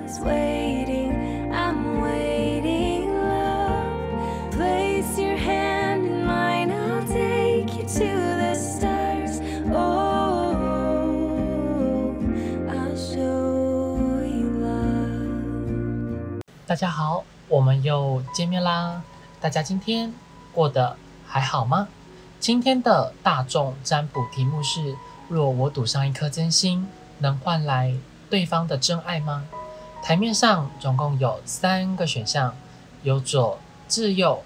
is waiting. I'm waiting, love. Place your hand in mine. I'll take you to the stars. Oh, I'll show you love. 大家好，我们又见面啦！大家今天过得还好吗？今天的大众占卜题目是：若我赌上一颗真心，能换来对方的真爱吗？台面上总共有3个选项，由左至右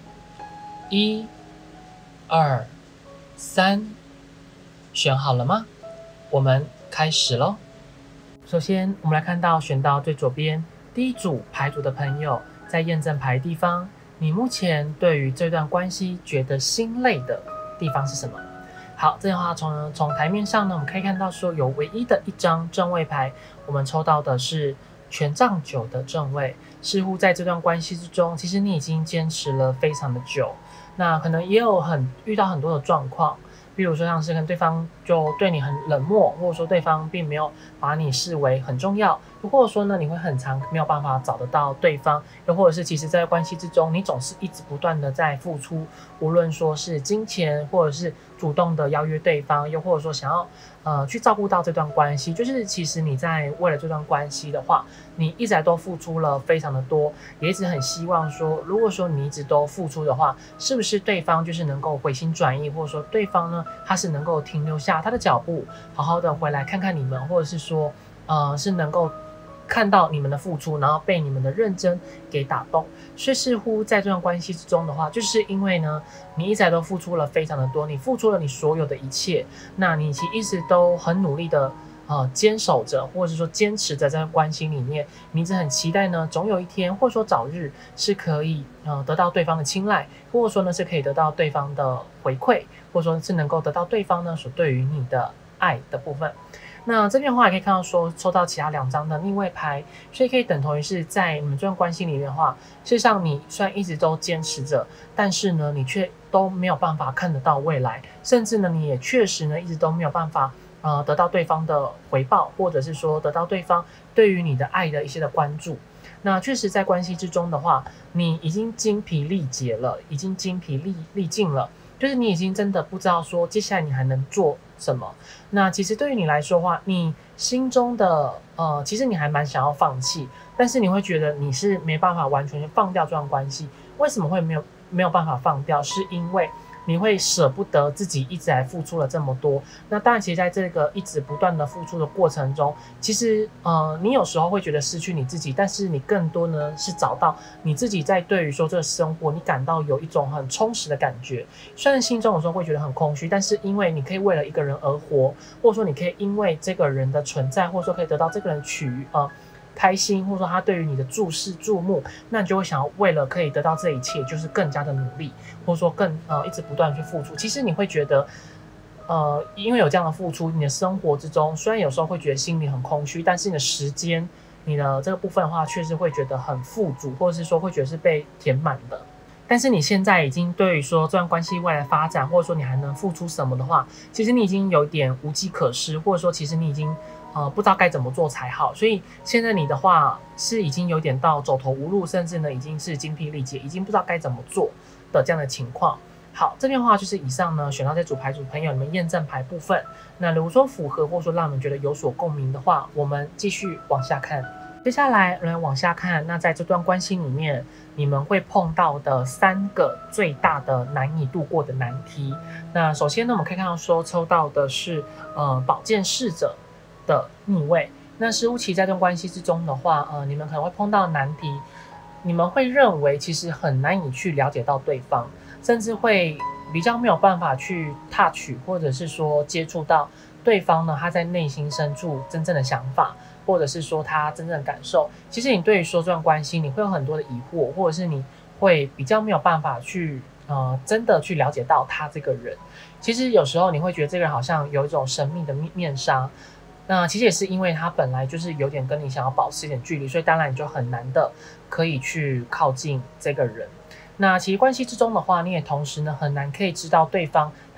，1、2、3，选好了吗？我们开始咯。首先，我们来看到选到最左边第一组牌组的朋友，在验证牌地方，你目前对于这段关系觉得心累的地方是什么？好，这样的话从台面上呢，我们可以看到说有唯一的一张正位牌，我们抽到的是权杖9的正位，似乎在这段关系之中，其实你已经坚持了非常的久，那可能也有遇到很多的状况，比如说像是跟对方就对你很冷漠，或者说对方并没有把你视为很重要，又或者说呢，你会很常没有办法找得到对方，又或者是其实在关系之中，你总是一直不断的在付出，无论说是金钱，或者是主动的邀约对方，又或者说想要去照顾到这段关系，就是其实你在为了这段关系的话，你一直都付出了非常的多，也一直很希望说，如果说你一直都付出的话，是不是对方就是能够回心转意，或者说对方呢，他是能够停留下他的脚步，好好的回来看看你们，或者是说是能够看到你们的付出，然后被你们的认真给打动。所以似乎在这段关系之中的话，就是因为呢，你一直都付出了非常的多，你付出了你所有的一切，那你其实一直都很努力的坚守着，或者是说坚持着在这段关系里面，你一直很期待呢，总有一天或者说早日是可以得到对方的青睐，或者说呢是可以得到对方的回馈，或者说是能够得到对方呢所对于你的爱的部分。那这边的话也可以看到说，抽到其他2张的逆位牌，所以可以等同于是在你们这段关系里面的话，事实上你虽然一直都坚持着，但是呢，你却都没有办法看得到未来，甚至呢，你也确实呢一直都没有办法得到对方的回报，或者是说得到对方对于你的爱的一些的关注。那确实在关系之中的话，你已经精疲力竭了，已经精疲力尽了，就是你已经真的不知道说接下来你还能做什么。那其实对于你来说的话，你心中的其实你还蛮想要放弃，但是你会觉得你是没办法完全放掉这段关系。为什么会没有办法放掉？是因为你会舍不得自己一直来付出了这么多。那当然，其实在这个一直不断的付出的过程中，其实你有时候会觉得失去你自己，但是你更多呢是找到你自己在对于说这个生活，你感到有一种很充实的感觉。虽然心中有时候会觉得很空虚，但是因为你可以为了一个人而活，或者说你可以因为这个人的存在，或者说可以得到这个人开心，或者说他对于你的注视注目，那你就会想要为了可以得到这一切，就是更加的努力，或者说更一直不断去付出。其实你会觉得因为有这样的付出，你的生活之中虽然有时候会觉得心里很空虚，但是你的时间，你的这个部分的话，确实会觉得很富足，或者是说会觉得是被填满的。但是你现在已经对于说这段关系未来发展，或者说你还能付出什么的话，其实你已经有点无计可施，或者说其实你已经不知道该怎么做才好。所以现在你的话是已经有点到走投无路，甚至呢已经是精疲力竭，已经不知道该怎么做的这样的情况。好，这边的话就是以上呢选到这组牌组朋友你们验证牌部分。那如果说符合，或者说让你们觉得有所共鸣的话，我们继续往下看。接下来往下看，那在这段关系里面，你们会碰到的3个最大的难以度过的难题。那首先呢，我们可以看到说抽到的是宝剑侍者的逆位。那似乎其在这段关系之中的话，你们可能会碰到难题，你们会认为其实很难以去了解到对方，甚至会比较没有办法去 touch 或者是说接触到对方呢他在内心深处真正的想法，或者是说他真正的感受。其实你对于说这段关系你会有很多的疑惑，或者是你会比较没有办法去真的去了解到他这个人。其实有时候你会觉得这个人好像有一种神秘的面纱，那其实也是因为他本来就是有点跟你想要保持一点距离，所以当然你就很难的可以去靠近这个人。那其实关系之中的话，你也同时呢很难可以知道对方他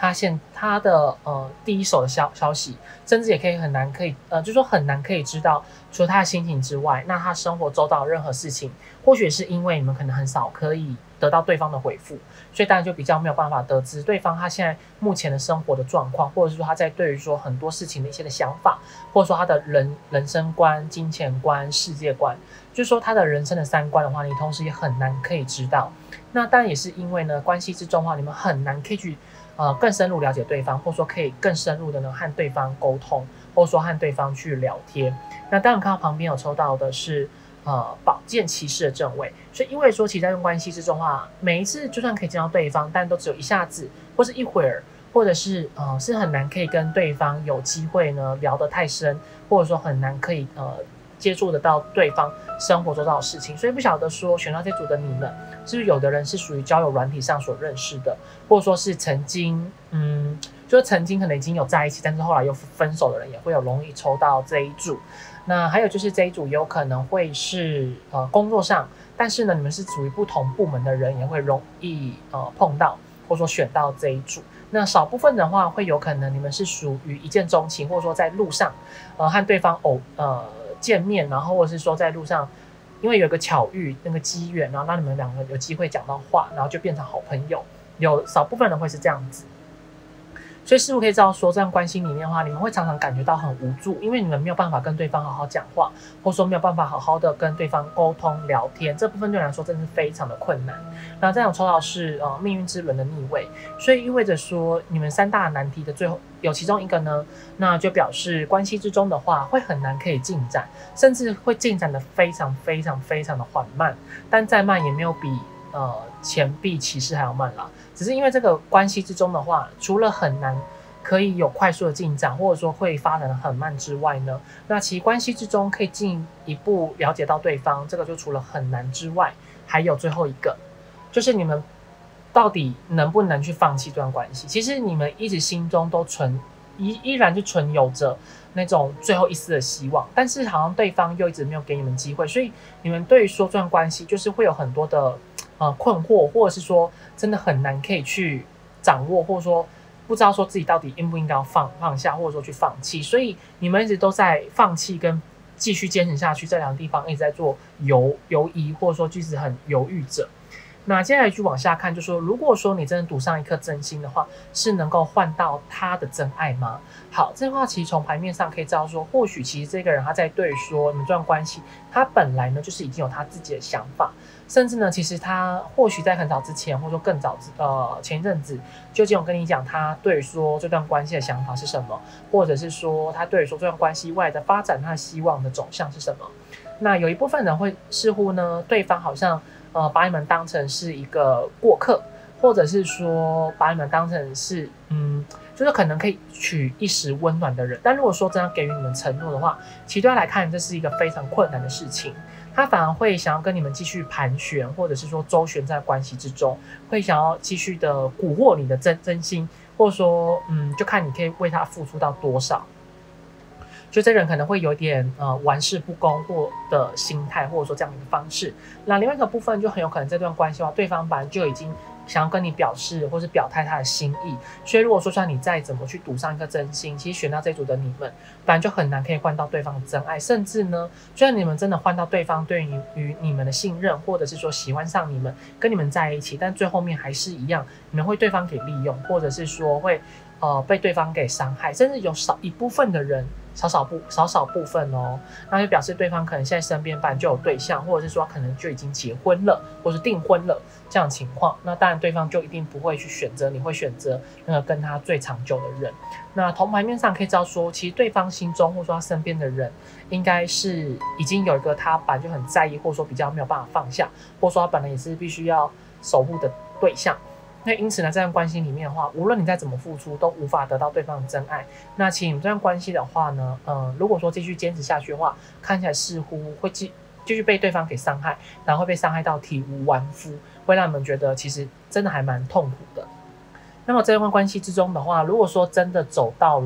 他的第一手的消息，甚至也可以很难可以就是说很难可以知道除了他的心情之外，那他生活周遭的任何事情，或许是因为你们可能很少可以得到对方的回复，所以当然就比较没有办法得知对方他现在目前的生活的状况，或者是说他在对于说很多事情的一些的想法，或者说他的人生观、金钱观、世界观，就是说他的人生的三观的话，你同时也很难可以知道。那当然也是因为呢，关系之中的话，你们很难可以去更深入了解对方，或者说可以更深入的呢和对方沟通，或者说和对方去聊天。那当然看到旁边有抽到的是宝剑骑士的正位，所以因为说其实在这段关系之中的话，每一次就算可以见到对方，但都只有一下子或是一会儿，或者是是很难可以跟对方有机会呢聊得太深，或者说很难可以接触得到对方生活周遭的事情。所以不晓得说选到这组的你们，是不是有的人是属于交友软体上所认识的，或者说是曾经就是曾经可能已经有在一起，但是后来又分手的人，也会有容易抽到这一组。那还有就是这一组有可能会是工作上，但是呢你们是属于不同部门的人，也会容易碰到或者说选到这一组。那少部分的话，会有可能你们是属于一见钟情，或者说在路上和对方见面，然后或者是说在路上因为有个巧遇那个机缘，然后让你们两个有机会讲到话，然后就变成好朋友。有少部分人会是这样子。所以师傅可以知道说，这段关系里面的话，你们会常常感觉到很无助，因为你们没有办法跟对方好好讲话，或者说没有办法好好的跟对方沟通聊天，这部分对你来说真的是非常的困难。那这样抽到是命运之轮的逆位，所以意味着说，你们三大难题的最后有其中一个呢，那就表示关系之中的话会很难可以进展，甚至会进展的非常非常非常的缓慢，但再慢也没有比钱币骑士还要慢啦。只是因为这个关系之中的话，除了很难可以有快速的进展，或者说会发展的很慢之外呢，那其关系之中可以进一步了解到对方，这个就除了很难之外，还有最后一个，就是你们到底能不能去放弃这段关系。其实你们一直心中都依然就存有着那种最后一丝的希望，但是好像对方又一直没有给你们机会，所以你们对于说这段关系就是会有很多的困惑，或者是说真的很难可以去掌握，或者说不知道说自己到底应不应该要放下，或者说去放弃。所以你们一直都在放弃跟继续坚持下去这两个地方一直在做犹疑，或者说就是很犹豫着。那接下来就往下看，就说如果说你真的赌上一颗真心的话，是能够换到他的真爱吗？好，这句话其实从牌面上可以知道说，或许其实这个人他在对于说你们这段关系，他本来呢就是已经有他自己的想法，甚至呢其实他或许在很早之前，或者说更早前一阵子就已经有跟你讲他对于说这段关系的想法是什么，或者是说他对于说这段关系未来的发展，他的希望的走向是什么。那有一部分人会似乎呢，对方好像把你们当成是一个过客，或者是说把你们当成是就是可能可以取一时温暖的人。但如果说真的给予你们承诺的话，其实对他来看这是一个非常困难的事情。他反而会想要跟你们继续盘旋，或者是说周旋在关系之中，会想要继续的蛊惑你的真心，或者说就看你可以为他付出到多少。就这人可能会有点玩世不恭或的心态，或者说这样的一个方式。那另外一个部分就很有可能这段关系的话，对方本来就已经想要跟你表示或是表态他的心意，所以如果说像你再怎么去赌上一颗真心，其实选到这组的你们本来就很难可以换到对方的真爱，甚至呢就算你们真的换到对方对于你们的信任，或者是说喜欢上你们跟你们在一起，但最后面还是一样，你们会对方给利用，或者是说会被对方给伤害，甚至有少一部分的人少少部分哦，那就表示对方可能现在身边本来就有对象，或者是说可能就已经结婚了，或是订婚了这样的情况。那当然对方就一定不会去选择你，会选择那个跟他最长久的人。那从牌面上可以知道说，其实对方心中或者说他身边的人，应该是已经有一个他本来就很在意，或者说比较没有办法放下，或者说他本来也是必须要守护的对象。那因此呢，这段关系里面的话，无论你再怎么付出，都无法得到对方的真爱。那其实你们这段关系的话呢，如果说继续坚持下去的话，看起来似乎会继续被对方给伤害，然后会被伤害到体无完肤，会让你们觉得其实真的还蛮痛苦的。那么这段关系之中的话，如果说真的走到了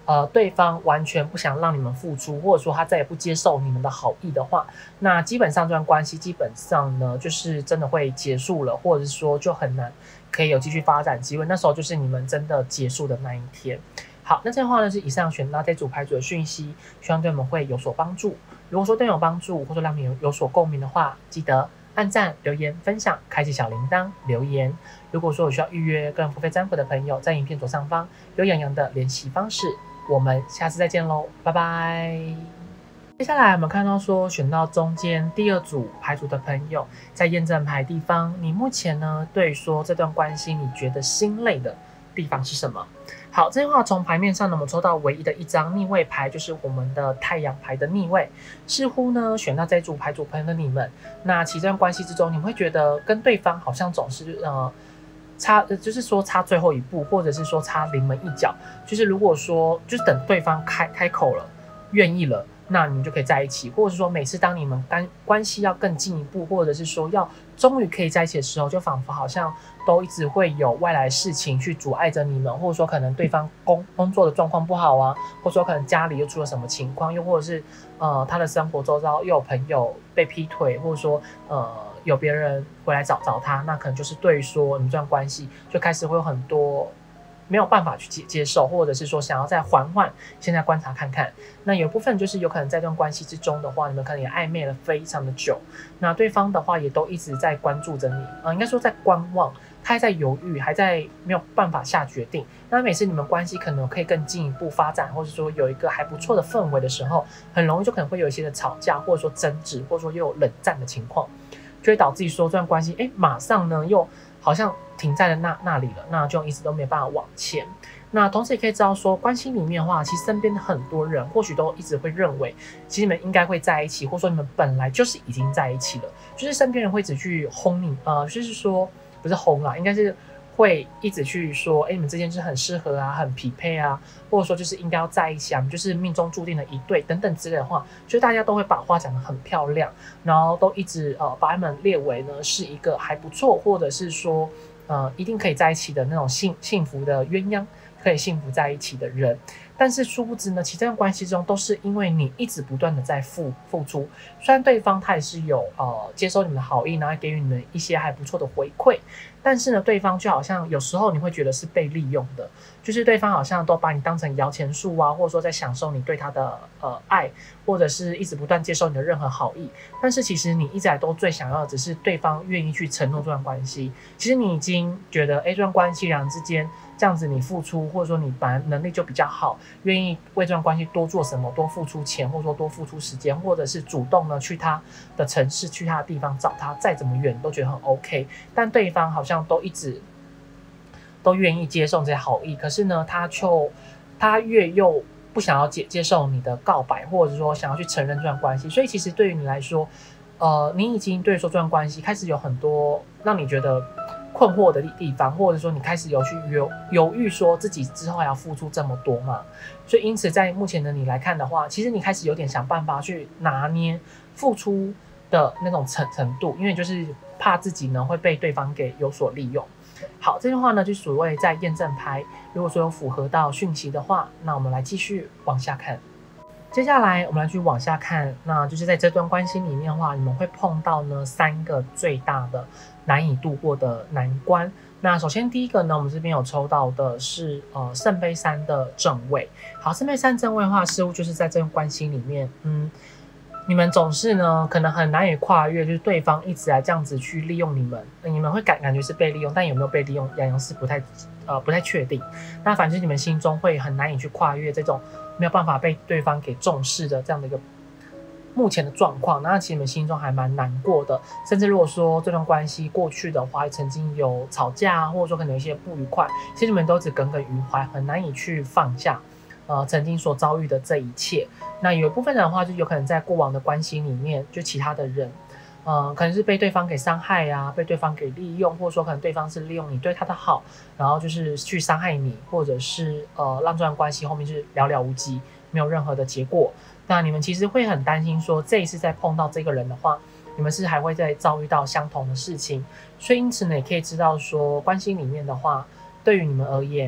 对方完全不想让你们付出，或者说他再也不接受你们的好意的话，那基本上这段关系基本上呢，就是真的会结束了，或者是说就很难可以有继续发展机会。那时候就是你们真的结束的那一天。好，那这样的话呢是以上选到这组牌组的讯息，希望对我们会有所帮助。如果说对你有帮助，或者说让你有所共鸣的话，记得按赞、留言、分享、开启小铃铛、留言。如果说有需要预约个人付费占卜的朋友，在影片左上方有洋洋的联系方式。我们下次再见喽，拜拜。接下来我们看到说选到中间第二组牌组的朋友，在验证牌地方，你目前呢对于说这段关系你觉得心累的地方是什么？好，这句话从牌面上呢，我们抽到唯一的一张逆位牌，就是我们的太阳牌的逆位。似乎呢，选到这组牌组朋友的你们，那其实这段关系之中，你们会觉得跟对方好像总是就是说差最后一步，或者是说差临门一脚。就是如果说就是等对方开口了，愿意了，那你们就可以在一起，或者是说每次当你们关系要更进一步，或者是说要终于可以在一起的时候，就仿佛好像都一直会有外来事情去阻碍着你们，或者说可能对方工作的状况不好啊，或者说可能家里又出了什么情况，又或者是他的生活周遭又有朋友被劈腿，或者说有别人回来找他，那可能就是对于说你们这段关系就开始会有很多没有办法去接受，或者是说想要再缓缓，现在观察看看。那有部分就是有可能在这段关系之中的话，你们可能也暧昧了非常的久，那对方的话也都一直在关注着你，应该说在观望，他还在犹豫，还在没有办法下决定。那每次你们关系可能可以更进一步发展，或者说有一个还不错的氛围的时候，很容易就可能会有一些的吵架，或者说争执，或者说又有冷战的情况，就会导致说这段关系马上呢又好像停在了那里了，那就一直都没有办法往前。那同时也可以知道说，关系里面的话，其实身边的很多人或许都一直会认为，其实你们应该会在一起，或者说你们本来就是已经在一起了，就是身边人会一直去轰你，就是说不是轰啦，应该是会一直去说，你们之间是很适合啊，很匹配啊，或者说就是应该要在一起啊，你们就是命中注定的一对等等之类的话，就是大家都会把话讲得很漂亮，然后都一直把他们列为呢是一个还不错，或者是说一定可以在一起的那种幸福的鸳鸯，可以幸福在一起的人。但是殊不知呢，其实这段关系中都是因为你一直不断的在付出，虽然对方他也是有接受你们的好意，然后给予你们一些还不错的回馈，但是呢，对方就好像有时候你会觉得是被利用的，就是对方好像都把你当成摇钱树啊，或者说在享受你对他的爱，或者是一直不断接受你的任何好意。但是其实你一直来都最想要的只是对方愿意去承诺这段关系。其实你已经觉得，这段关系两人之间这样子你付出，或者说你本来能力就比较好，愿意为这段关系多做什么，多付出钱，或者说多付出时间，或者是主动呢去他的城市，去他的地方找他，再怎么远都觉得很 OK。但对方好像都一直都愿意接受这些好意，可是呢，他又不想要接受你的告白，或者说想要去承认这段关系。所以其实对于你来说，你已经对说这段关系开始有很多让你觉得困惑的地方，或者说你开始有去犹豫说自己之后还要付出这么多嘛。所以因此在目前的你来看的话，其实你开始有点想办法去拿捏付出的那种程度，因为就是怕自己呢会被对方给有所利用。好，这句话呢就所谓在验证牌，如果说有符合到讯息的话，那我们来继续往下看。接下来我们来去往下看，那就是在这段关系里面的话，你们会碰到呢3个最大的难以度过的难关。那首先第一个呢，我们这边有抽到的是圣杯3的正位。好，圣杯3正位的话，似乎就是在这段关系里面，你们总是呢可能很难以跨越，就是对方一直来这样子去利用你们，你们会感觉是被利用，但有没有被利用，洋洋是不太确定。那反正你们心中会很难以去跨越这种没有办法被对方给重视的这样的一个目前的状况，那其实你们心中还蛮难过的。甚至如果说这段关系过去的话，曾经有吵架，或者说可能有一些不愉快，其实你们都只耿耿于怀，很难以去放下曾经所遭遇的这一切。那有一部分人的话，就有可能在过往的关系里面，就其他的人可能是被对方给伤害啊，被对方给利用，或者说可能对方是利用你对他的好，然后就是去伤害你，或者是让这段关系后面是寥寥无几，没有任何的结果。那你们其实会很担心说，这一次再碰到这个人的话，你们是还会再遭遇到相同的事情。所以因此呢，也可以知道说，关系里面的话，对于你们而言，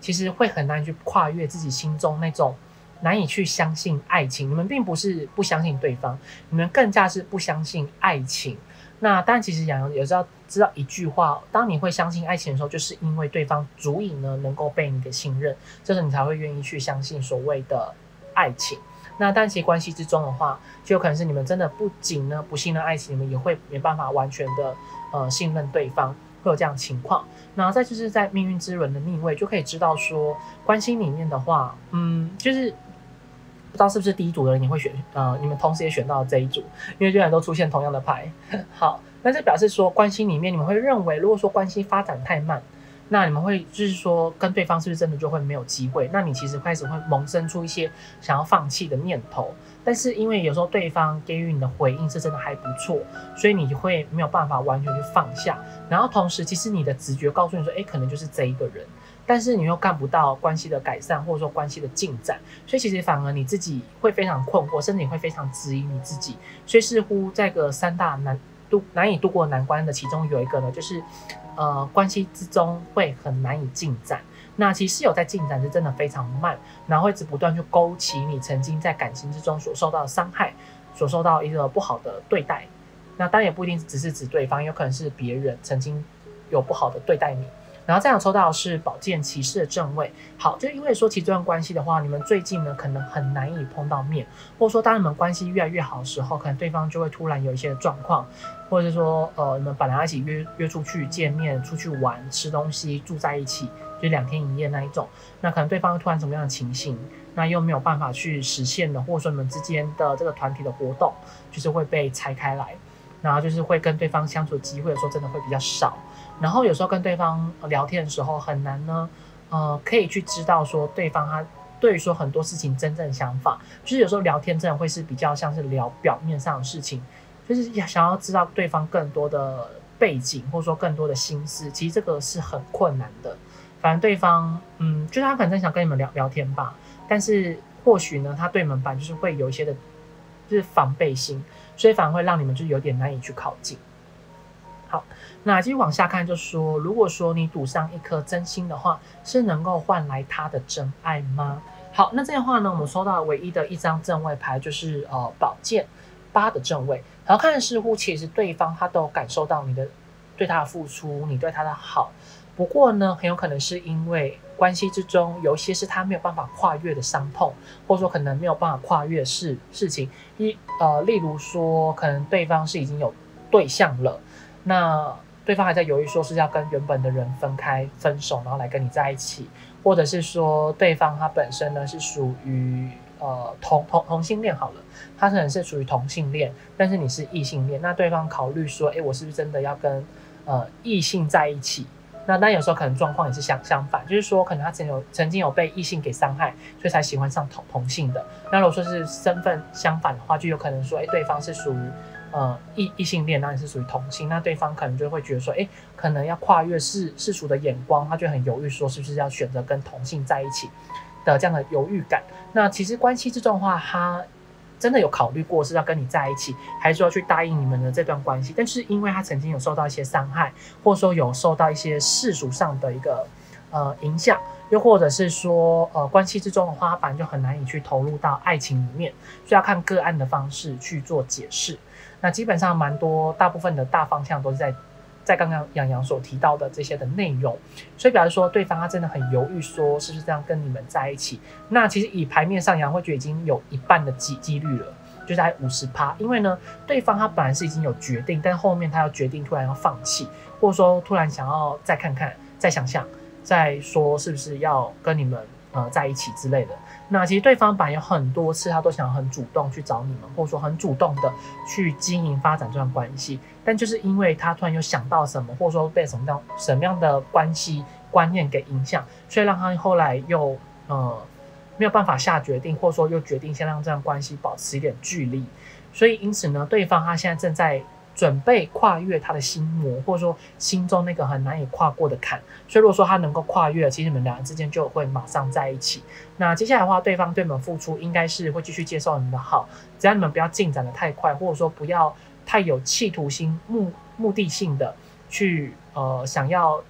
其实会很难去跨越自己心中那种难以去相信爱情。你们并不是不相信对方，你们更加是不相信爱情。那当然，其实洋洋也知道一句话，当你会相信爱情的时候，就是因为对方足以呢能够被你给信任，这时候你才会愿意去相信所谓的爱情。那但其实关系之中的话，就有可能是你们真的不仅呢不信任爱情，你们也会没办法完全的信任对方，会有这样的情况。然后再就是在命运之轮的逆位，就可以知道说关系里面的话，就是不知道是不是第一组的人也会选你们同时也选到这一组，因为居然都出现同样的牌。好，那这表示说关系里面你们会认为，如果说关系发展太慢，那你们会就是说跟对方是不是真的就会没有机会？那你其实开始会萌生出一些想要放弃的念头，但是因为有时候对方给予你的回应是真的还不错，所以你会没有办法完全去放下。然后同时，其实你的直觉告诉你说，可能就是这一个人，但是你又看不到关系的改善或者说关系的进展，所以其实反而你自己会非常困惑，甚至你会非常质疑你自己。所以似乎在个三大难以度过难关的其中有一个呢，就是关系之中会很难以进展。那其实有在进展是真的非常慢，然后会一直不断去勾起你曾经在感情之中所受到的伤害，所受到一个不好的对待。那当然也不一定只是指对方，有可能是别人曾经有不好的对待你。然后这样抽到的是宝剑骑士的正位。好，就因为说其实这段关系的话，你们最近呢可能很难以碰到面，或者说当你们关系越来越好的时候，可能对方就会突然有一些状况，或者是说你们本来一起约出去见面、出去玩、吃东西、住在一起，就2天1夜那一种，那可能对方突然什么样的情形，那又没有办法去实现了，或者说你们之间的这个团体的活动就是会被拆开来，然后就是会跟对方相处的机会有时候真的会比较少。然后有时候跟对方聊天的时候很难呢，可以去知道说对方他对于说很多事情真正的想法，就是有时候聊天真的会是比较像是聊表面上的事情，就是想要知道对方更多的背景或者说更多的心思，其实这个是很困难的。反正对方就是他可能想跟你们聊天吧，但是或许呢他对你们就是会有一些的就是防备心，所以反而会让你们就有点难以去靠近。好，那继续往下看，就说如果说你赌上一颗真心的话，是能够换来他的真爱吗？好，那这样的话呢，我们收到唯一的一张正位牌就是宝剑8的正位。然后看似乎其实对方他都有感受到你的对他的付出，你对他的好，不过呢，很有可能是因为关系之中有一些是他没有办法跨越的伤痛，或者说可能没有办法跨越的事情，例如说可能对方是已经有对象了。那对方还在犹豫说是要跟原本的人分手，然后来跟你在一起，或者是说对方他本身呢是属于同性恋好了，他可能是属于同性恋，但是你是异性恋，那对方考虑说，我是不是真的要跟异性在一起？那有时候可能状况也是相反，就是说可能他曾经有被异性给伤害，所以才喜欢上同性的。那如果说是身份相反的话，就有可能说，对方是属于异性恋，那你是属于同性，那对方可能就会觉得说，可能要跨越世俗的眼光，他就很犹豫说是不是要选择跟同性在一起的这样的犹豫感。那其实关系之中的话，他真的有考虑过是要跟你在一起，还是说去答应你们的这段关系，但是因为他曾经有受到一些伤害，或者说有受到一些世俗上的一个影响，又或者是说关系之中的话，他本来就很难以去投入到爱情里面，所以要看个案的方式去做解释。那基本上大部分的大方向都是在刚刚洋洋所提到的这些的内容，所以表示说对方他真的很犹豫，说是不是这样跟你们在一起。那其实以牌面上，洋洋会觉得已经有一半的几率了，就在50%，因为呢，对方他本来是已经有决定，但后面他要决定突然要放弃，或者说突然想要再看看、再想想、再说是不是要跟你们在一起之类的。那其实对方本来有很多次他都想很主动去找你们，或者说很主动的去经营发展这段关系，但就是因为他突然有想到什么，或者说被什么样的关系观念给影响，所以让他后来又没有办法下决定，或者说又决定先让这段关系保持一点距离。所以因此呢，对方他现在正在准备跨越他的心魔，或者说心中那个很难以跨过的坎。所以如果说他能够跨越，其实你们两人之间就会马上在一起。那接下来的话，对方对你们付出应该是会继续接受你们的好，只要你们不要进展的太快，或者说不要太有企图心、目的性的去想要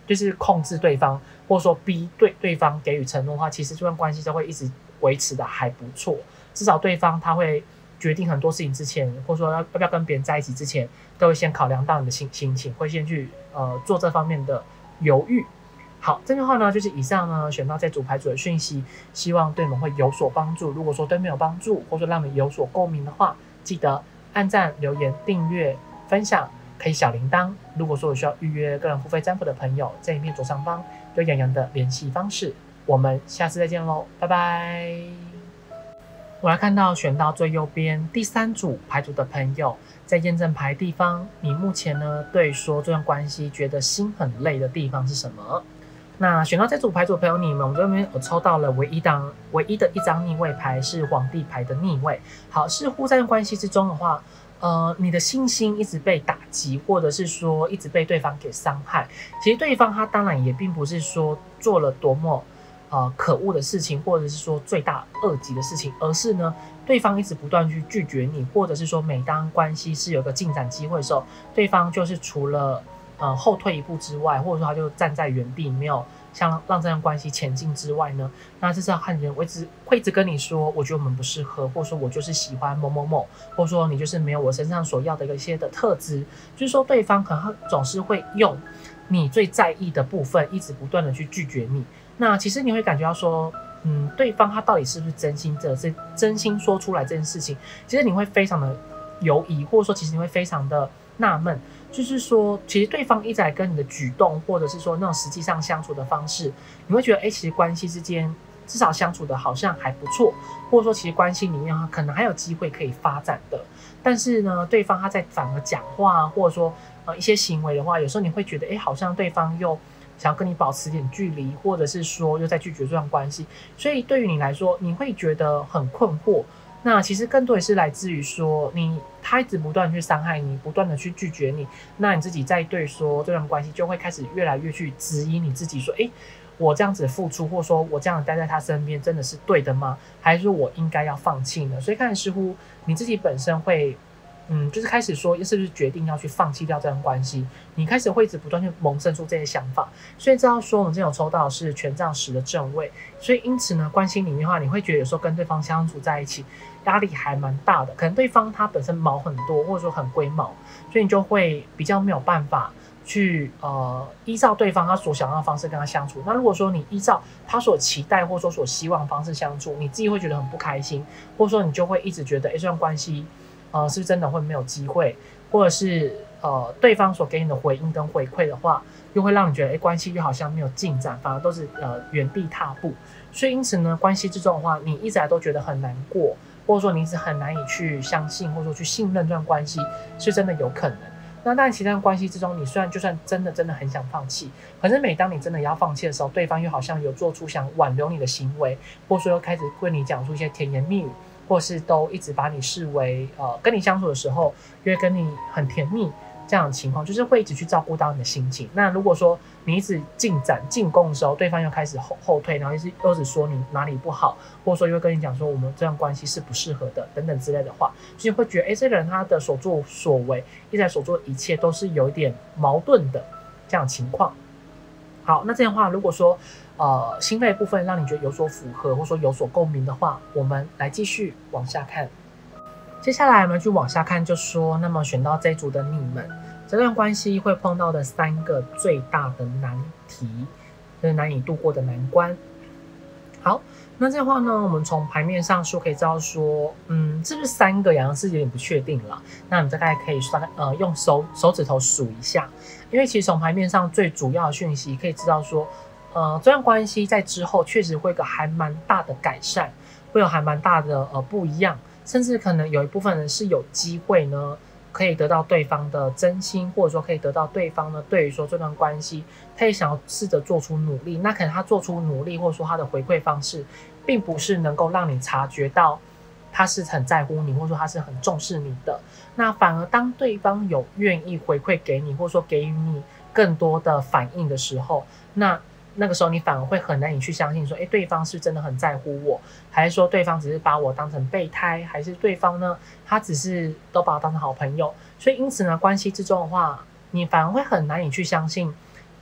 就是控制对方，或者说逼对方给予承诺的话，其实这段关系都会一直维持的还不错。至少对方他会决定很多事情之前，或者说要不要跟别人在一起之前，都会先考量到你的心情，会先去做这方面的犹豫。好，这句话呢，就是以上呢选到这组牌组的讯息，希望对你们会有所帮助。如果说对你们有帮助，或者说让你们有所共鸣的话，记得按赞、留言、订阅、分享，开启小铃铛。如果说有需要预约个人付费占卜的朋友，在影片左上方有洋洋的联系方式。我们下次再见喽，拜拜。我来看到选到最右边第3组牌组的朋友，在验证牌地方，你目前呢对说这段关系觉得心很累的地方是什么？那选到这组牌组的朋友，你们我们这边有抽到了唯一的一张逆位牌，是皇帝牌的逆位。好，似乎在关系之中的话，你的信心一直被打击，或者是说一直被对方给伤害。其实对方他当然也并不是说做了多么可恶的事情，或者是说罪大恶极的事情，而是呢，对方一直不断去拒绝你，或者是说每当关系是有个进展机会的时候，对方就是除了后退一步之外，或者说他就站在原地，没有像让这段关系前进之外呢，那这是汉人会一直跟你说，我觉得我们不适合，或者说我就是喜欢某某某，或者说你就是没有我身上所要的一些的特质，就是说对方可能总是会用你最在意的部分，一直不断的去拒绝你。那其实你会感觉到说，对方他到底是不是真心说出来这件事情，其实你会非常的犹疑，或者说其实你会非常的纳闷。就是说，其实对方一直在跟你的举动，或者是说那种实际上相处的方式，你会觉得，其实关系之间至少相处的好像还不错，或者说其实关系里面可能还有机会可以发展的。但是呢，对方他在反而讲话，或者说一些行为的话，有时候你会觉得，好像对方又想要跟你保持点距离，或者是说又在拒绝这段关系，所以对于你来说，你会觉得很困惑。那其实更多也是来自于说，他一直不断去伤害你，不断的去拒绝你，那你自己在对说这段关系就会开始越来越去质疑你自己，说，我这样子付出，或者说我这样待在他身边，真的是对的吗？还是说我应该要放弃呢？所以看似乎你自己本身会，就是开始说，是不是决定要去放弃掉这段关系？你开始会一直不断去萌生出这些想法，所以知道说我们这有抽到的是权杖10的正位，所以因此呢，关系里面的话，你会觉得有时候跟对方相处在一起，压力还蛮大的，可能对方他本身毛很多，或者说很龟毛，所以你就会比较没有办法去依照对方他所想要的方式跟他相处。那如果说你依照他所期待或者说所希望的方式相处，你自己会觉得很不开心，或者说你就会一直觉得，这段关系是不是真的会没有机会，或者是对方所给你的回应跟回馈的话，又会让你觉得关系又好像没有进展，反而都是原地踏步。所以因此呢，关系之中的话，你一直来都觉得很难过，或者说你一直很难以去相信，或者说去信任这段关系是真的有可能。那当然，其他关系之中，你虽然就算真的很想放弃，可是每当你真的要放弃的时候，对方又好像有做出想挽留你的行为，或者说又开始跟你讲出一些甜言蜜语，或是都一直把你视为跟你相处的时候，因为跟你很甜蜜这样的情况，就是会一直去照顾到你的心情。那如果说你一直进攻的时候，对方又开始后退，然后又是说你哪里不好，或者说又会跟你讲说我们这段关系是不适合的等等之类的话，所以会觉得这个人他的所作所为，一直在所做的一切都是有一点矛盾的这样的情况。好，那这样的话，如果说心肺部分让你觉得有所符合，或者说有所共鸣的话，我们来继续往下看。接下来我们去往下看，就说那么选到这一组的你们，这段关系会碰到的3个最大的难题，就是难以度过的难关。好，那这样的话呢，我们从牌面上说可以知道说，是不是3个？是有点不确定了。那你大概可以用手指头数一下，因为其实从牌面上最主要的讯息可以知道说，这段关系在之后确实会有个还蛮大的改善，会有还蛮大的不一样。甚至可能有一部分人是有机会呢，可以得到对方的真心，或者说可以得到对方呢对于说这段关系，他也想要试着做出努力。那可能他做出努力，或者说他的回馈方式，并不是能够让你察觉到他是很在乎你，或者说他是很重视你的。那反而当对方有愿意回馈给你，或者说给予你更多的反应的时候，那个时候你反而会很难以去相信说，对方是真的很在乎我，还是说对方只是把我当成备胎，还是对方呢，他只是都把我当成好朋友。所以因此呢，关系之中的话，你反而会很难以去相信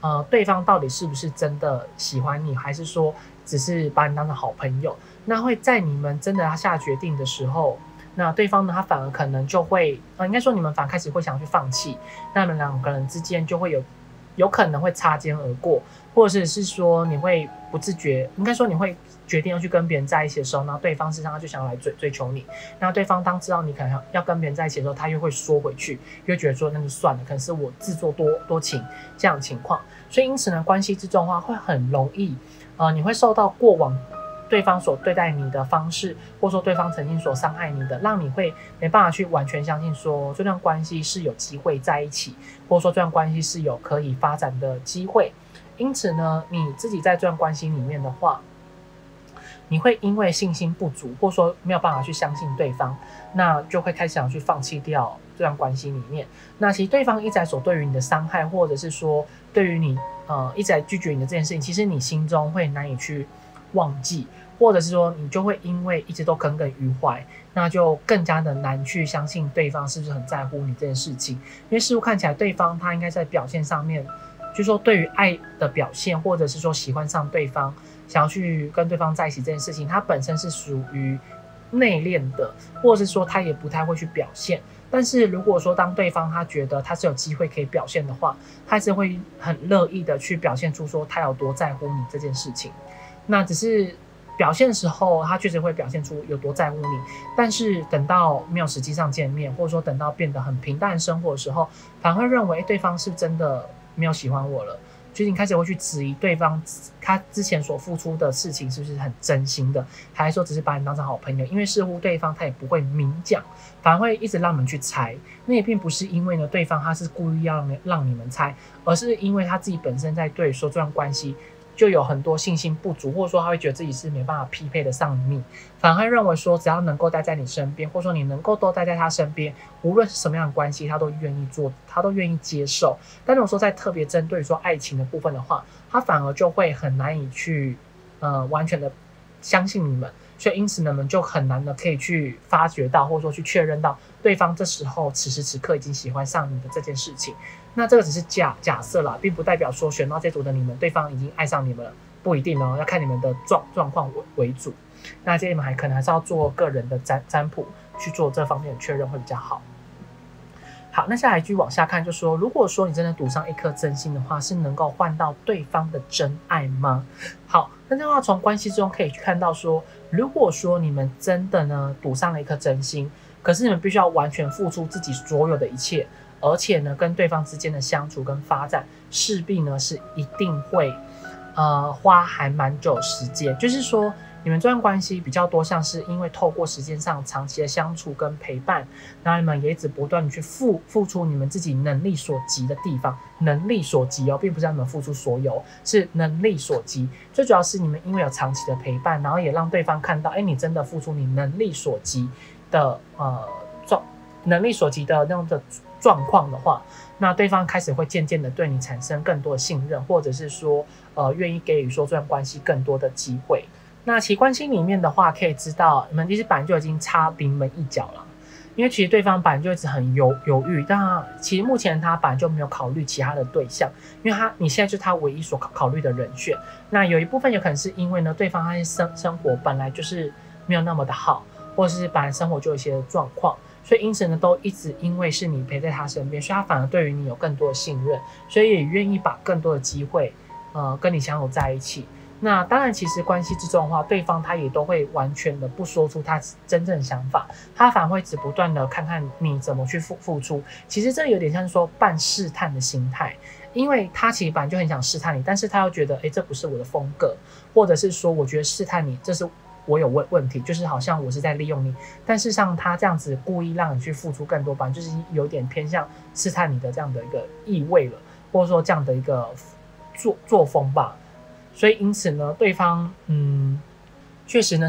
对方到底是不是真的喜欢你，还是说只是把你当成好朋友。那会在你们真的要下决定的时候，那对方呢，他反而可能就会，应该说你们反而开始会想去放弃，那你们两个人之间就会有可能会擦肩而过，或者是说你会不自觉，应该说你会决定要去跟别人在一起的时候，然后对方事实上他就想要来追求你，那对方当知道你可能要跟别人在一起的时候，他又会缩回去，又觉得说那就算了，可能是我自作多情这样的情况，所以因此呢，关系之中的话会很容易，你会受到过往对方所对待你的方式，或者说对方曾经所伤害你的，让你会没办法去完全相信说这段关系是有机会在一起，或者说这段关系是有可以发展的机会。因此呢，你自己在这段关系里面的话，你会因为信心不足，或者说没有办法去相信对方，那就会开始想去放弃掉这段关系里面。那其实对方一直在所对于你的伤害，或者是说对于你一直在拒绝你的这件事情，其实你心中会难以去忘记，或者是说你就会因为一直都耿耿于怀，那就更加的难去相信对方是不是很在乎你这件事情。因为似乎看起来对方他应该在表现上面，就是说对于爱的表现，或者是说喜欢上对方，想要去跟对方在一起这件事情，他本身是属于内敛的，或者是说他也不太会去表现。但是如果说当对方他觉得他是有机会可以表现的话，他是会很乐意的去表现出说他有多在乎你这件事情。那只是表现的时候，他确实会表现出有多在乎你，但是等到没有实际上见面，或者说等到变得很平淡生活的时候，反而会认为对方是真的没有喜欢我了。就是你开始会去质疑对方他之前所付出的事情是不是很真心的，还是说只是把你当成好朋友，因为似乎对方他也不会明讲，反而会一直让你们去猜。那也并不是因为呢对方他是故意要让你们猜，而是因为他自己本身在对说这段关系就有很多信心不足，或者说他会觉得自己是没办法匹配得上你，反而会认为说只要能够待在你身边，或者说你能够都待在他身边，无论是什么样的关系他都愿意做，他都愿意接受。但如果说在特别针对说爱情的部分的话，他反而就会很难以去完全的相信你们，所以因此呢，你们就很难的可以去发觉到，或者说去确认到对方这时候此时此刻已经喜欢上你的这件事情。那这个只是假设啦，并不代表说选到这组的你们，对方已经爱上你们了，不一定哦，要看你们的状况为主。那这你们可能还是要做个人的占卜，去做这方面的确认会比较好。好，那下来继续往下看，就说如果说你真的赌上一颗真心的话，是能够换到对方的真爱吗？好，那这样的话从关系中可以去看到说，如果说你们真的呢赌上了一颗真心，可是你们必须要完全付出自己所有的一切，而且呢跟对方之间的相处跟发展，势必呢是一定会花还蛮久的时间，就是说你们这段关系比较多像是因为透过时间上长期的相处跟陪伴，那你们也一直不断的去付出你们自己能力所及的地方，能力所及哦，并不是让你们付出所有，是能力所及。最主要是你们因为有长期的陪伴，然后也让对方看到，你真的付出你能力所及的能力所及的那种的状况的话，那对方开始会渐渐的对你产生更多的信任，或者是说愿意给予说这段关系更多的机会。那其关系里面的话，可以知道你们其实本来就已经差临门一脚了，因为其实对方本来就一直很犹豫，但其实目前他本来就没有考虑其他的对象，因为你现在就是他唯一所考虑的人选。那有一部分有可能是因为呢，对方他生活本来就是没有那么的好，或者是本来生活就有一些状况，所以因此呢，都一直因为是你陪在他身边，所以他反而对于你有更多的信任，所以也愿意把更多的机会跟你相处在一起。那当然其实关系之中的话，对方他也都会完全的不说出他真正的想法，他反而会只不断的看看你怎么去付出。其实这有点像是说半试探的心态，因为他其实本来就很想试探你，但是他又觉得这不是我的风格，或者是说我觉得试探你这是我有问题，就是好像我是在利用你，但事实上他这样子故意让你去付出更多，反正就是有点偏向试探你的这样的一个意味了，或者说这样的一个作风吧。所以因此呢，对方确实呢是在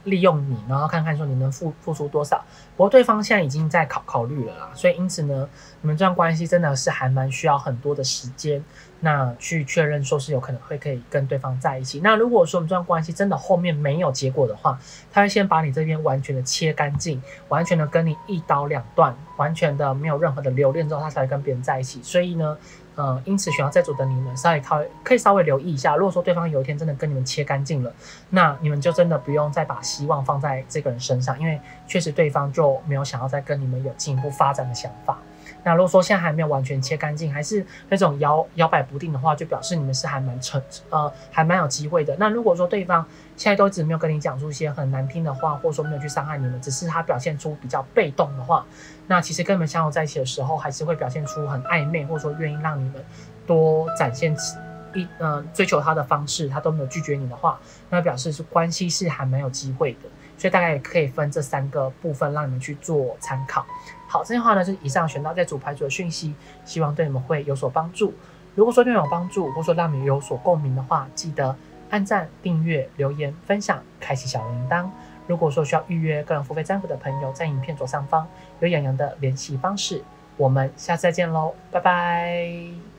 利用你，然后看看说你能付出多少。不过对方现在已经在考虑了啦，所以因此呢，你们这段关系真的是还蛮需要很多的时间，那去确认说是有可能可以跟对方在一起。那如果说我们这段关系真的后面没有结果的话，他会先把你这边完全的切干净，完全的跟你一刀两断，完全的没有任何的留恋之后，他才会跟别人在一起。所以呢，因此选到这组的你们可以稍微留意一下，如果说对方有一天真的跟你们切干净了，那你们就真的不用再把希望放在这个人身上，因为确实对方就没有想要再跟你们有进一步发展的想法。那如果说现在还没有完全切干净，还是那种摇摆不定的话，就表示你们是还蛮有机会的。那如果说对方现在都一直没有跟你讲出一些很难听的话，或者说没有去伤害你们，只是他表现出比较被动的话，那其实跟你们相处在一起的时候，还是会表现出很暧昧，或者说愿意让你们多展现追求他的方式，他都没有拒绝你的话，那表示是关系是还蛮有机会的。所以大概也可以分这3个部分让你们去做参考。好，这些话呢就是以上选到这组牌组的讯息，希望对你们会有所帮助。如果说对你们有帮助，或者说让你有所共鸣的话，记得按赞、订阅、留言、分享、开启小铃铛。如果说需要预约个人付费占卜的朋友，在影片左上方有洋洋的联系方式。我们下次再见喽，拜拜。